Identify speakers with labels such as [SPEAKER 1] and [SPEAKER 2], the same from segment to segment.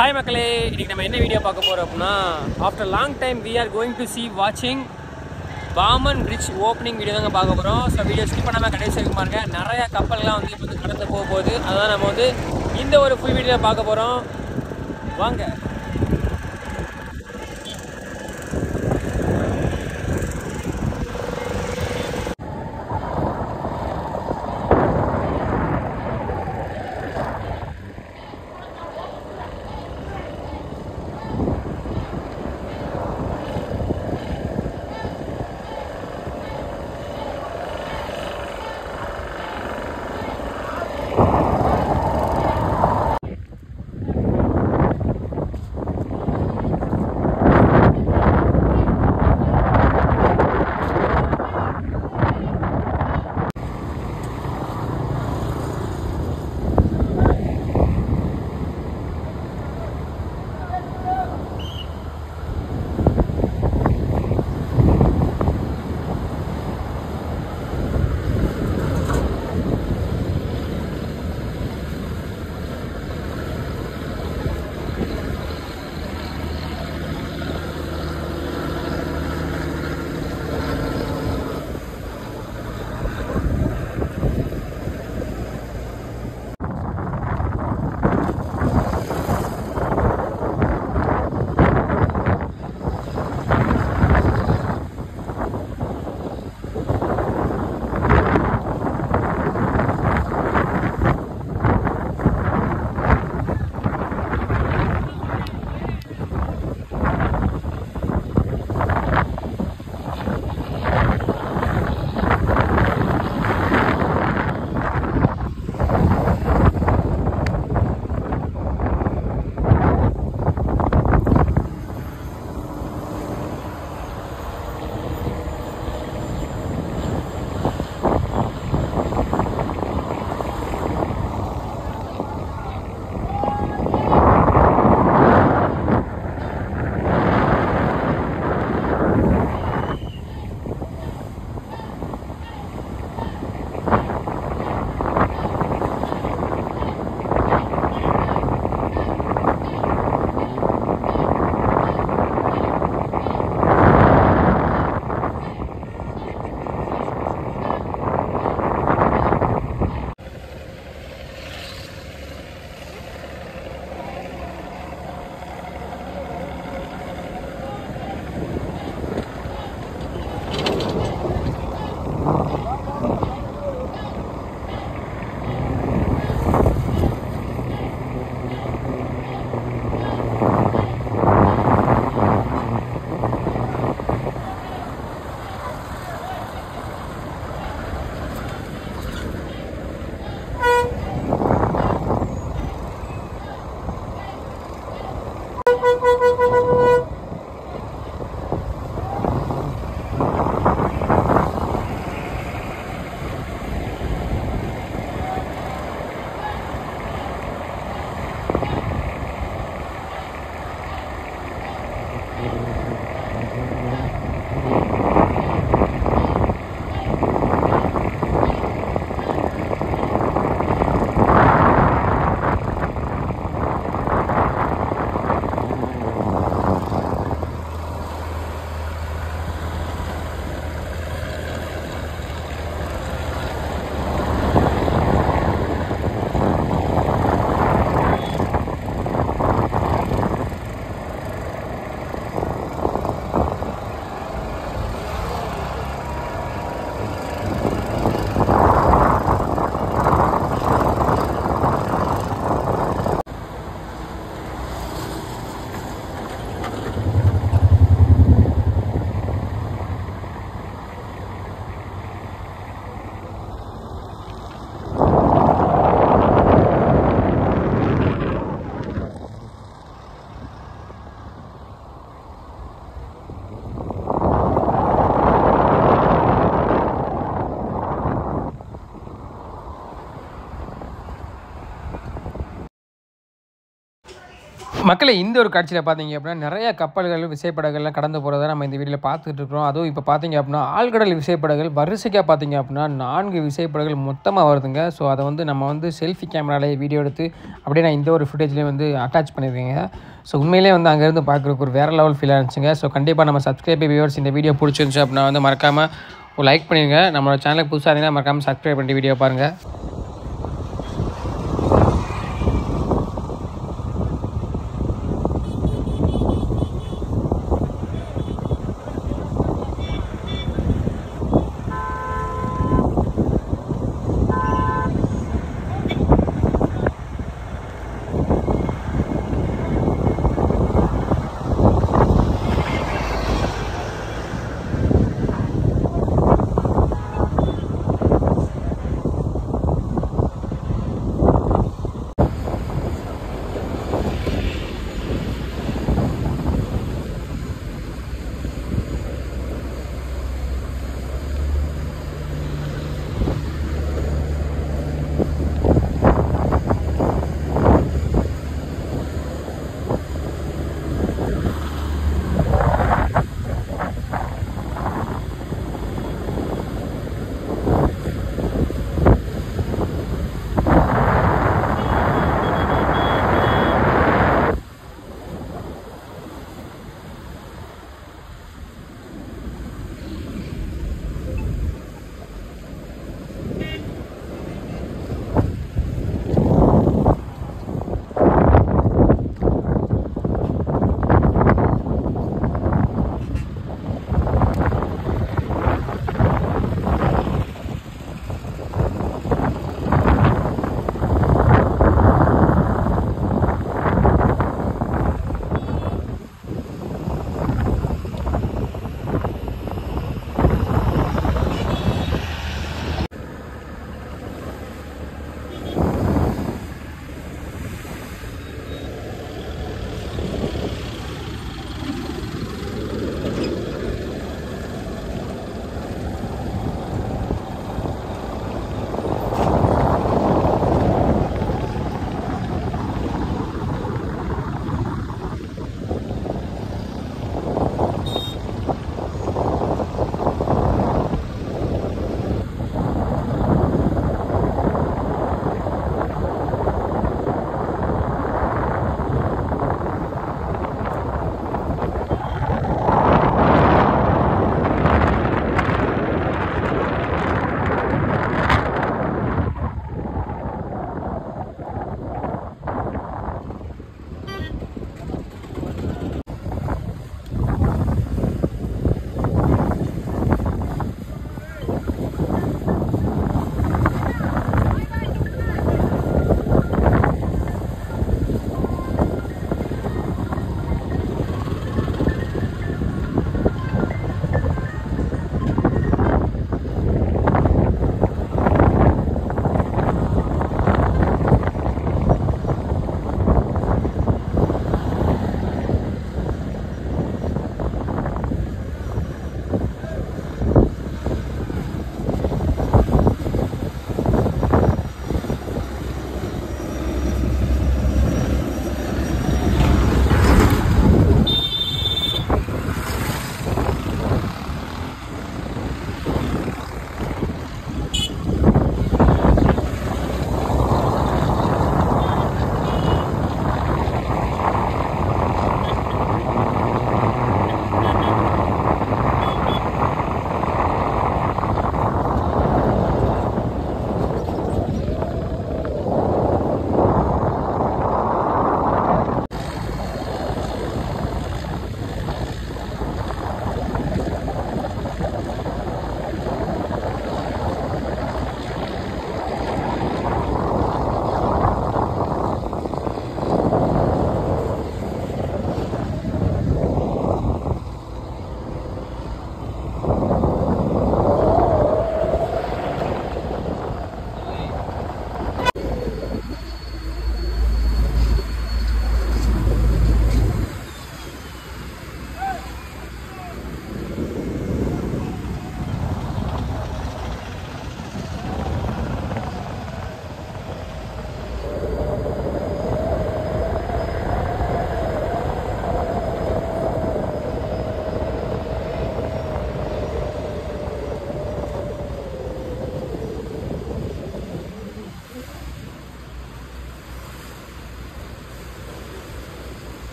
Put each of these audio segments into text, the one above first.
[SPEAKER 1] Hi மக்களே, இன்றைக்கி நம்ம என்ன வீடியோ பார்க்க போகிறோம் அப்படின்னா, after long time we are going to see வாட்சிங் பாமன் பிரிட்ஜ் ஓப்பனிங் வீடியோ தாங்க பார்க்க போகிறோம். ஸோ வீடியோ ஸ்கிப் பண்ணாமல் கடைசி வரைக்கும் பாருங்கள். நிறையா கப்பல்லாம் வந்து இப்போ வந்து கடந்து போக போகுது. அதான் நம்ம வந்து இந்த ஒரு ஃபுல் வீடியோ பார்க்க போகிறோம். வாங்க. மக்களே இந்த ஒரு காட்சியில் பார்த்தீங்க அப்படின்னா நிறைய கப்பல்கள் விசைப்படகள்லாம் கடந்து போகிறத நம்ம இந்த வீடியோவில் பார்த்துட்டு இருக்கிறோம். அதுவும் இப்போ பார்த்தீங்க அப்படின்னா ஆழ்கடல் விசைப்படகுகள் வரிசைக்காக பார்த்தீங்க அப்படின்னா 4 விசைப்படகுகள் மொத்தமாக வருதுங்க. ஸோ அதை வந்து நம்ம வந்து செல்ஃபி கேமராலேயே வீடியோ எடுத்து அப்படியே நான் இந்த ஒரு ஃபுட்டேஜ்லேயே வந்து அட்டாச் பண்ணியிருக்கேங்க. ஸோ உண்மையிலே வந்து அங்கேருந்து பார்க்குறதுக்கு ஒரு வேறு லெவல் ஃபீலாக இருந்துச்சுங்க. ஸோ கண்டிப்பாக நம்ம சப்ஸ்கிரைப் வியூவர்ஸ் இந்த வீடியோ பிடிச்சிருந்துச்சு அப்படின்னா வந்து மறக்காமல் ஒரு லைக் பண்ணிடுங்க. நம்மளோட சேனலுக்கு புதுசாக இருந்தீங்கன்னா மறக்காமல் சப்ஸ்கிரைப் பண்ணி வீடியோ பாருங்கள்.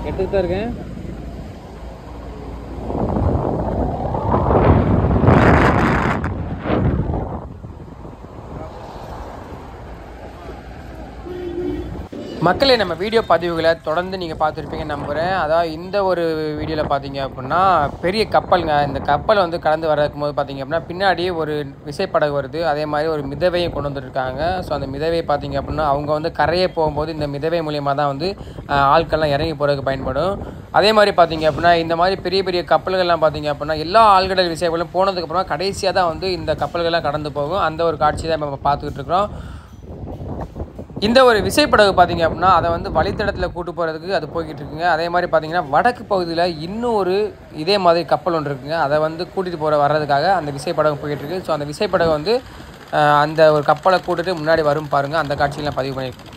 [SPEAKER 1] எடுத்துட்டு தான் இருக்கேன். மக்களே, நம்ம வீடியோ பதிவுகளை தொடர்ந்து நீங்கள் பார்த்துருப்பீங்கன்னு நம்புகிறேன். அதாவது இந்த ஒரு வீடியோவில் பார்த்தீங்க அப்படின்னா பெரிய கப்பலுங்க. இந்த கப்பல் வந்து கடந்து வரக்கும் போது பார்த்தீங்க அப்படின்னா பின்னாடி ஒரு விசைப்படகு வருது. அதே மாதிரி ஒரு மிதவையும் கொண்டு வந்துருக்காங்க. ஸோ அந்த மிதவை பார்த்தீங்க அப்படின்னா அவங்க வந்து கரையை போகும்போது இந்த மிதவை மூலியமாக தான் வந்து ஆட்கள்லாம் இறங்கி போகிறதுக்கு பயன்படும். அதே மாதிரி பார்த்தீங்க அப்படின்னா இந்த மாதிரி பெரிய பெரிய கப்பல்கள்லாம் பார்த்தீங்க அப்படின்னா எல்லா ஆழ்கடல் விசைகளும் போனதுக்கப்புறமா கடைசியாக தான் வந்து இந்த கப்பல்கள்லாம் கடந்து போகும். அந்த ஒரு காட்சி தான் நம்ம பார்த்துக்கிட்டு இருக்கிறோம். இந்த ஒரு விசைப்படகு பார்த்தீங்க அப்படின்னா அதை வந்து வழித்தடத்தில் கூட்டு போகிறதுக்கு அது போய்கிட்டு இருக்குங்க. அதே மாதிரி பார்த்தீங்கன்னா வடக்கு பகுதியில் இன்னும் ஒரு இதே மாதிரி கப்பல் ஒன்று இருக்குங்க. அதை வந்து கூட்டிகிட்டு வர்றதுக்காக அந்த விசைப்படகு போய்கிட்டு இருக்குது. ஸோ அந்த விசைப்படகு வந்து அந்த ஒரு கப்பலை கூட்டிட்டு முன்னாடி வரும் பாருங்கள். அந்த காட்சியெல்லாம் பதிவு பண்ணியிருக்கேன்.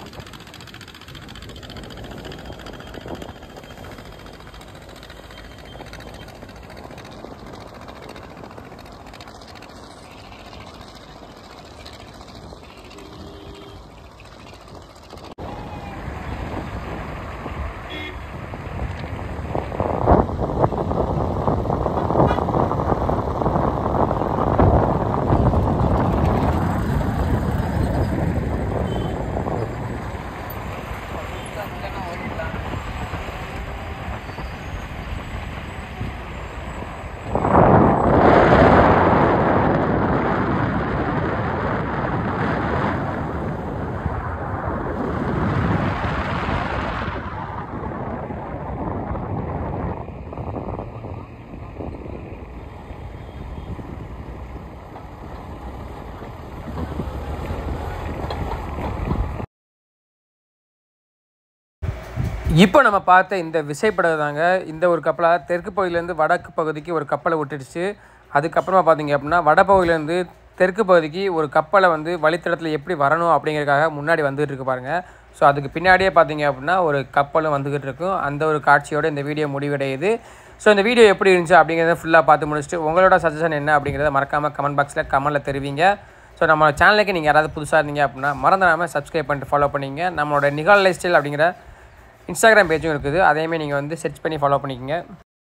[SPEAKER 1] இப்போ நம்ம பார்த்த இந்த விசைப்படகு தாங்க இந்த ஒரு கப்பலாக தெற்கு பகுதியிலேருந்து வடக்கு பகுதிக்கு ஒரு கப்பலை விட்டுடுச்சு. அதுக்கப்புறமா பார்த்தீங்க அப்படின்னா வடபகுதியிலேருந்து தெற்கு பகுதிக்கு ஒரு கப்பலை வந்து வழித்தடத்தில் எப்படி வரணும் அப்படிங்கிறதுக்காக முன்னாடி வந்துகிட்டு இருக்கு பாருங்கள். ஸோ அதுக்கு பின்னாடியே பார்த்தீங்க அப்படின்னா ஒரு கப்பலும் வந்துக்கிட்டு இருக்கும். அந்த ஒரு காட்சியோடு இந்த வீடியோ முடிவடையுது. ஸோ இந்த வீடியோ எப்படி இருந்துச்சு அப்படிங்கிறத ஃபுல்லாக பார்த்து முடிச்சுட்டு உங்களோட சஜஷன் என்ன அப்படிங்கிறத மறக்காமல் கமெண்ட் பாக்ஸில் கமெண்ட்டில் தெரிவிங்க. ஸோ நம்ம சேனலுக்கு நீங்கள் யாராவது புதுசாக இருந்தீங்க அப்படின்னா மறந்துடாமல் சப்ஸ்கிரைப் பண்ணிட்டு ஃபாலோ பண்ணிங்க. நம்மளோட நிகால் லைஃப் ஸ்டைல் அப்படிங்கிற இன்ஸ்டாகிராம் பேஜும் இருக்குது. அதையுமே நீங்கள் வந்து சர்ச் பண்ணி ஃபாலோ பண்ணிக்கோங்க.